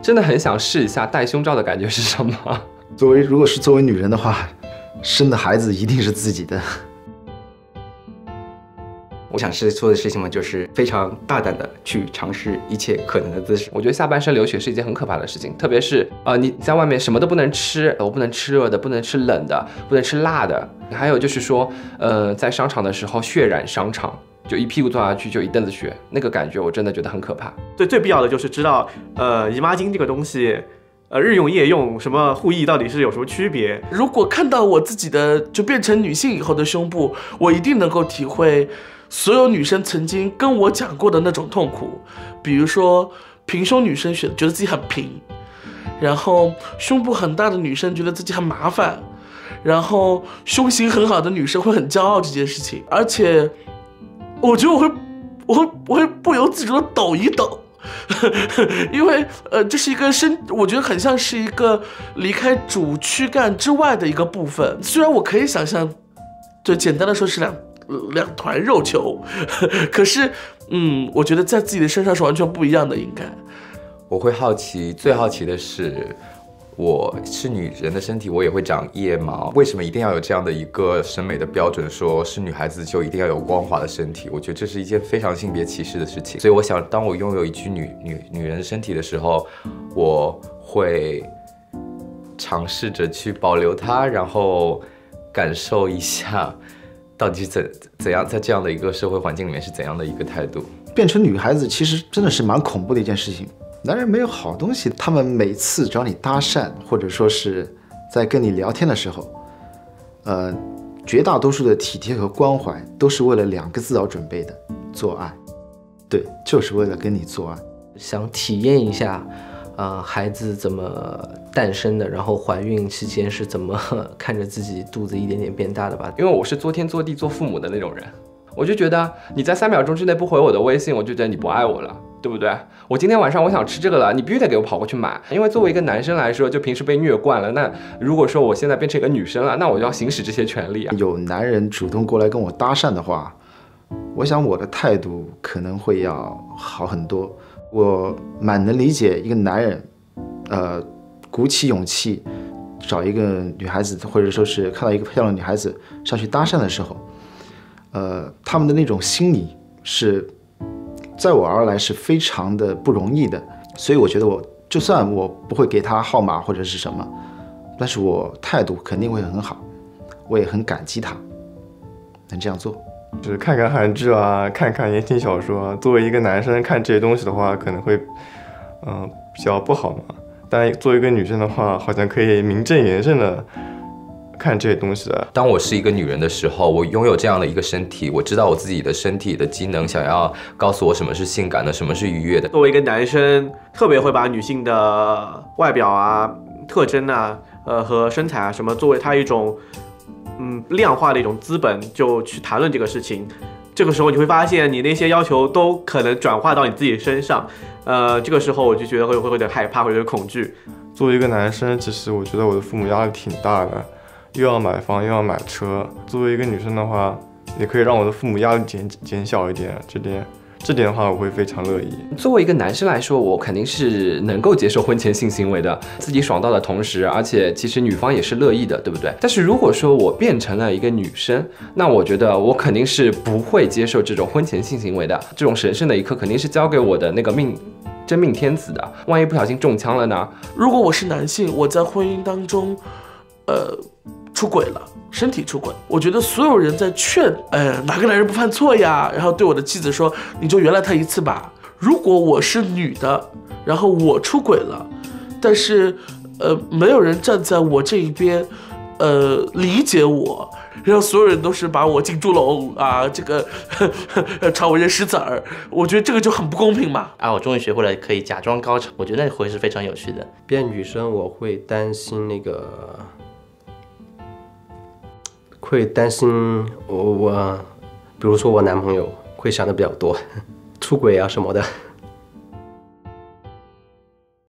真的很想试一下戴胸罩的感觉是什么。 如果是作为女人的话，生的孩子一定是自己的。 我想做的事情嘛，就是非常大胆的去尝试一切可能的姿势。 我觉得下半身流血是一件很可怕的事情，特别是你在外面什么都不能吃，我不能吃热的，不能吃冷的，不能吃辣的。还有就是说，在商场的时候血染商场，就一屁股坐下去就一凳子血，那个感觉我真的觉得很可怕。 最必要的就是知道，姨妈巾这个东西。日用夜用什么护翼到底是有什么区别？ 如果看到我自己的就变成女性以后的胸部，我一定能够体会所有女生曾经跟我讲过的那种痛苦。比如说平胸女生觉得自己很平，然后胸部很大的女生觉得自己很麻烦，然后胸型很好的女生会很骄傲这件事情。而且我觉得我会不由自主的抖一抖。因为这是一个我觉得很像是一个离开主躯干之外的一个部分。虽然我可以想象，就简单的说是两团肉球，可是我觉得在自己的身上是完全不一样的。应该我会最好奇的是，我是女人的身体，我也会长腋毛，为什么一定要有这样的一个审美的标准，说是女孩子就一定要有光滑的身体？我觉得这是一件非常性别歧视的事情。所以我想，当我拥有一具女人身体的时候，我会尝试着去保留它，然后感受一下，到底是怎样在这样的一个社会环境里面是怎样的一个态度。 变成女孩子其实真的是蛮恐怖的一件事情。男人没有好东西，他们每次找你搭讪，或者说是在跟你聊天的时候，绝大多数的体贴和关怀都是为了2个字而准备的，做爱。对，就是为了跟你做爱。 想体验一下，孩子怎么诞生的，然后怀孕期间是怎么看着自己肚子一点点变大的吧。 因为我是作天作地做父母的那种人，我就觉得你在3秒钟之内不回我的微信，我就觉得你不爱我了。对不对？我今天晚上我想吃这个了，你必须得给我跑过去买。因为作为一个男生来说，就平时被虐惯了，那如果说我现在变成一个女生了，那我就要行使这些权利啊。 有男人主动过来跟我搭讪的话，我想我的态度可能会要好很多。我蛮能理解一个男人，鼓起勇气找一个女孩子，或者说是看到一个漂亮的女孩子上去搭讪的时候，他们的那种心理是。在我而来是非常的不容易的，所以我觉得就算我不会给他号码或者是什么，但是我态度肯定会很好，我也很感激他能这样做。 就是看看韩剧啊，看看言情小说啊，作为一个男生看这些东西的话，可能会比较不好嘛。但作为一个女生的话，好像可以名正言顺的看这些东西的。 当我是一个女人的时候，我拥有这样的一个身体，我知道我自己的身体的机能，想要告诉我什么是性感的，什么是愉悦的。 作为一个男生，特别会把女性的外表啊、特征啊、和身材啊什么作为他一种量化的一种资本，就去谈论这个事情。这个时候你会发现，你那些要求都可能转化到你自己身上。这个时候我就觉得会有点害怕，会有点恐惧。 作为一个男生，其实我觉得我的父母压力挺大的。又要买房又要买车，作为一个女生的话，也可以让我的父母压力减小一点，这点的话我会非常乐意。 作为一个男生来说，我肯定是能够接受婚前性行为的，自己爽到的同时，而且其实女方也是乐意的，对不对？但是如果说我变成了一个女生，那我觉得我肯定是不会接受这种婚前性行为的，这种神圣的一刻肯定是交给我的那个真命天子的，万一不小心中枪了呢？ 如果我是男性，我在婚姻当中，出轨了，身体出轨，我觉得所有人在劝，哪个男人不犯错呀？然后对我的妻子说，你就原谅他一次吧。如果我是女的，然后我出轨了，但是，没有人站在我这一边，理解我，然后所有人都是把我进猪笼啊，这个朝我扔石子儿，我觉得这个就很不公平嘛。 我终于学会了可以假装高潮，我觉得那会是非常有趣的。 变女生我会担心我比如说我男朋友会想的比较多，出轨啊什么的。